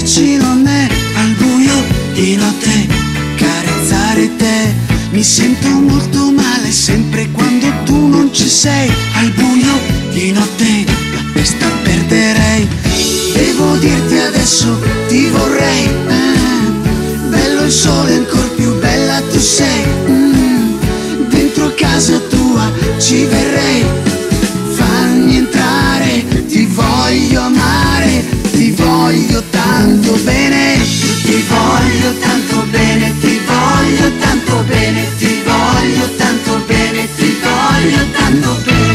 vicino a me, al buio di notte, carezzare te. Mi sento molto male sempre quando tu non ci sei, al buio di notte la testa perderei. Devo dirti adesso ti vorrei, bello il sole ancor più bella tu sei, dentro casa tua ci verrei, fammi entrare, ti voglio amare, ti voglio tanto bene, ti voglio tanto bene, ti voglio tanto bene, ti voglio tanto bene, ti voglio tanto bene.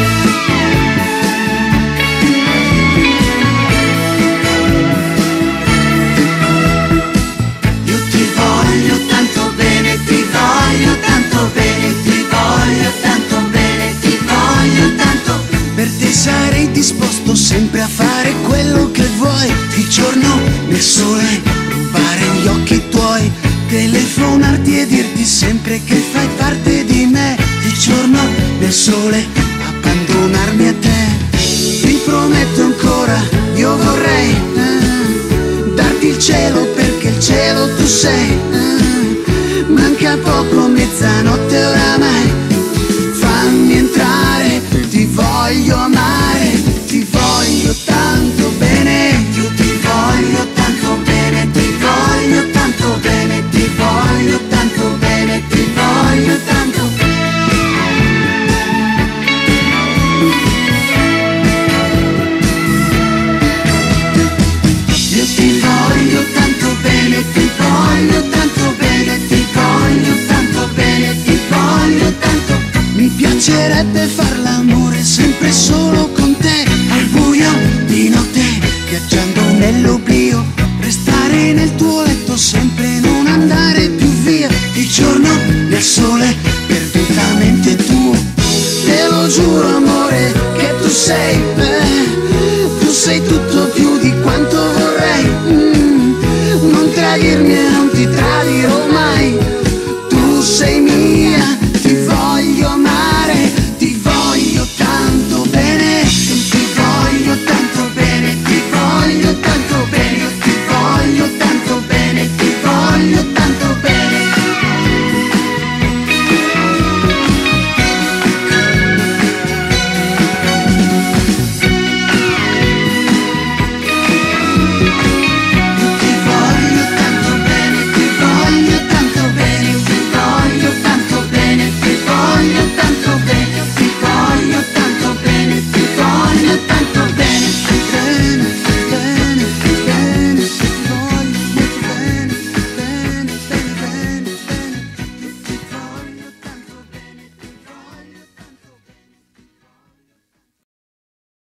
Io ti voglio tanto bene, ti voglio tanto bene, ti voglio tanto bene, ti voglio tanto. Per te sarei disposto sempre a fare quello che vuoi, di giorno nel sole, rubare gli occhi tuoi, telefonarti e dirti sempre che fai parte di me, di giorno nel sole, abbandonarmi a te. Ti prometto ancora, io vorrei darti il cielo perché il cielo tu sei, manca poco, mezzanotte oramai, fammi entrare, ti voglio amare, ti voglio tanto bene, io ti voglio tanto bene, ti voglio tanto bene, ti voglio tanto bene, ti voglio tanto bene. Io ti voglio tanto bene, ti voglio tanto bene, ti voglio tanto bene, ti voglio tanto. Mi piacerebbe far l'amore sempre solo con te, al buio di notte, viaggiando nell'oblio, restare nel tuo letto sempre, non andare più via, di giorno nel sole, perdutamente tuo. Te lo giuro amore che tu sei